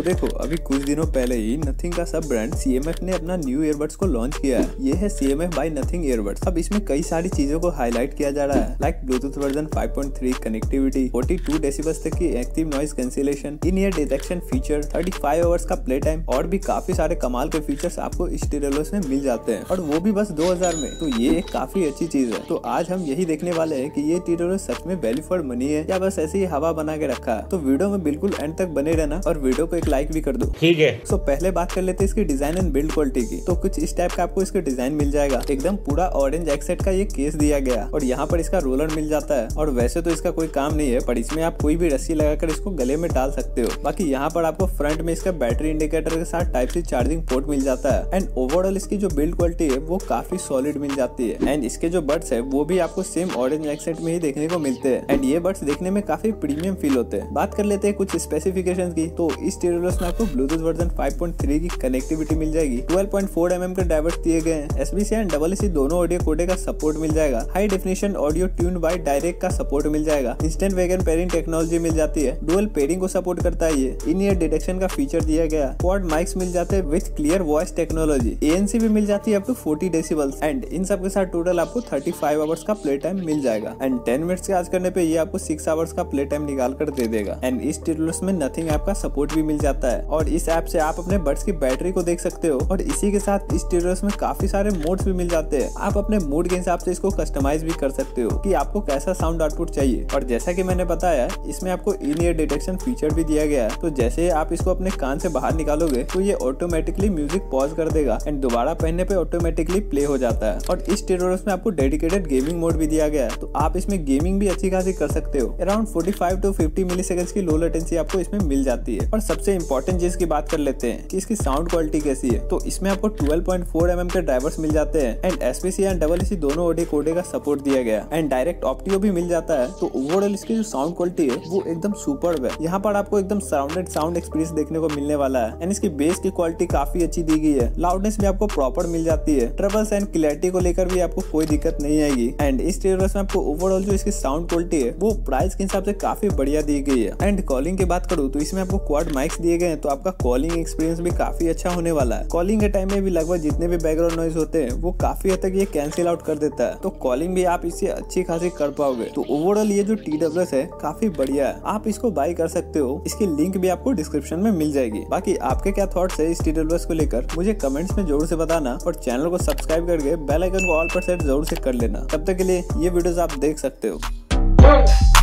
देखो अभी कुछ दिनों पहले ही नथिंग का सब ब्रांड CMF ने अपना न्यू ईयरबड्स को लॉन्च किया है। ये है CMF बाय नथिंग ईयरबड्स। अब इसमें कई सारी चीजों को हाईलाइट किया जा रहा है, like bluetooth version 5.3 connectivity, 42 decibels तक की active noise cancellation, in ear detection feature, 35 hours का प्ले टाइम और भी काफी सारे कमाल के फीचर्स आपको इस टीरेलोस में मिल जाते हैं, और वो भी बस 2000 में। तो ये एक काफी अच्छी चीज है। तो आज हम यही देखने वाले हैं कि ये टीरेलोस सच में वैल्यू फॉर मनी है या बस ऐसे ही हवा बना के रखा है। तो वीडियो में बिल्कुल एंड तक बने रहना और वीडियो को एक लाइक भी कर दो, ठीक है। तो पहले बात कर लेते हैं इसकी डिजाइन एंड बिल्ड क्वालिटी की। तो कुछ इस टाइप का आपको इसका डिजाइन मिल जाएगा। एकदम पूरा ऑरेंज एक्सेट का ये केस दिया गया और यहाँ पर इसका रोलर मिल जाता है। और वैसे तो इसका कोई काम नहीं है, पर इसमें आप कोई भी रस्सी लगाकर इसको गले में डाल सकते हो। बाकी यहाँ पर आपको फ्रंट में इसका बैटरी इंडिकेटर के साथ टाइप सी चार्जिंग पोर्ट मिल जाता है। एंड ओवरऑल इसकी जो बिल्ड क्वालिटी है वो काफी सॉलिड मिल जाती है। एंड इसके जो बड्स है वो भी आपको सेम ऑरेंज एक्सेट में ही देखने को मिलते हैं। एंड ये बड्स देखने में काफी प्रीमियम फील होते हैं। बात कर लेते हैं कुछ स्पेसिफिकेशंस की। तो इस टीरेलोस में आपको ब्लूटूथ वर्जन 5.3 की कनेक्टिविटी मिल जाएगी। 12.4 mm के ड्राइवर्स दिए गए हैं। SBC एंड AAC दोनों ऑडियो कोडे का सपोर्ट मिल जाएगा। High definition audio tune by direct का सपोर्ट मिल जाएगा। इंस्टेंट वैगन पेयरिंग टेक्नोलॉजी मिल जाती है। डुअल पेयरिंग को सपोर्ट करता है। ये इन ईयर डिटेक्शन का फीचर दिया गया। क्वाड माइक्स मिल जाते हैं with clear voice technology. ANC भी मिल जाती है अप टू 40 डेसिबल्स। एंड इन सब के साथ टोटल आपको 35 आवर्स का प्ले टाइम मिल जाएगा। एंड 10 मिनट्स के चार्ज करने पे ये आपको 6 आवर्स का प्ले टाइम निकाल कर दे देगा। एंड इस टीरेलोस में नथिंग ऐप का सपोर्ट भी मिल जाता है और इस ऐप से आप अपने बड्स की बैटरी को देख सकते हो। और इसी के साथ इस टीरेलोस में काफी सारे मोड्स भी मिल जाते हैं। आप अपने मूड के हिसाब से इसको कस्टमाइज भी कर सकते हो कि आपको कैसा साउंड आउटपुट चाहिए। और जैसा कि मैंने बताया इसमें आपको इन ईयर डिटेक्शन फीचर भी दिया गया है। तो जैसे आप इसको अपने कान से बाहर निकालोगे तो ये ऑटोमेटिकली म्यूजिक पॉज कर देगा एंड दोबारा पहनने पे ऑटोमेटिकली प्ले हो जाता है। और इस टीरेलोस में आपको डेडिकेटेड गेमिंग मोड भी दिया गया है। तो आप इसमें गेमिंग भी अच्छी खासी कर सकते हो। अराउंड 45 to 50 मिलीसेकंड्स की लो लेटेंसी आपको इसमें मिल जाती है। और सबसे इंपॉर्टेंट चीज की बात कर लेते हैं कि इसकी साउंड क्वालिटी कैसी है। तो इसमें आपको 12.4 mm के ड्राइवर्स मिल जाते हैं। एंड SBC एंड AAC दोनों ऑडियो कोडे का सपोर्ट दिया गया। एंड डायरेक्ट ऑप्टियो भी मिल जाता है। तो ओवरऑल इसकी जो साउंड क्वालिटी है वो एकदम सुपर्ब है। यहाँ पर आपको एकदम सराउंडेड साउंड एक्सपीरियंस देखने को मिलने वाला है। एंड इसकी बेस की क्वालिटी काफी अच्छी दी गई है। लाउडनेस भी आपको प्रॉपर मिल जाती है। ट्रबल्स एंड क्लैरिटी को लेकर भी आपको कोई दिक्कत नहीं आएगी। एंड इस टीरेलोस में आपको ओवरऑल जो इसकी साउंड क्वालिटी है वो प्राइस के हिसाब से काफी बढ़िया दी गई है। एंड कॉलिंग की बात करूँ तो इसमें आपको क्वाड माइक्स दिए गए हैं। तो आपका कॉलिंग एक्सपीरियंस भी काफी अच्छा होने वाला है। कॉलिंग के टाइम में भी लगभग जितने भी बैकग्राउंड नॉइज होते हैं वो काफी हद तक ये कैंसिल आउट कर देता है। तो कॉलिंग भी आप इससे अच्छी खासी कर पाओगे। तो ओवरऑल ये जो TWS है काफी बढ़िया है। आप इसको बाय कर सकते हो। इसकी लिंक भी आपको डिस्क्रिप्शन में मिल जाएगी। बाकी आपके क्या थॉट्स है इस TWS को लेकर मुझे कमेंट्स में जरूर से बताना। और चैनल को सब्सक्राइब करके बेल आइकन को ऑल पर सेट जरूर से कर लेना। तब तक के लिए ये वीडियोस आप देख सकते हो।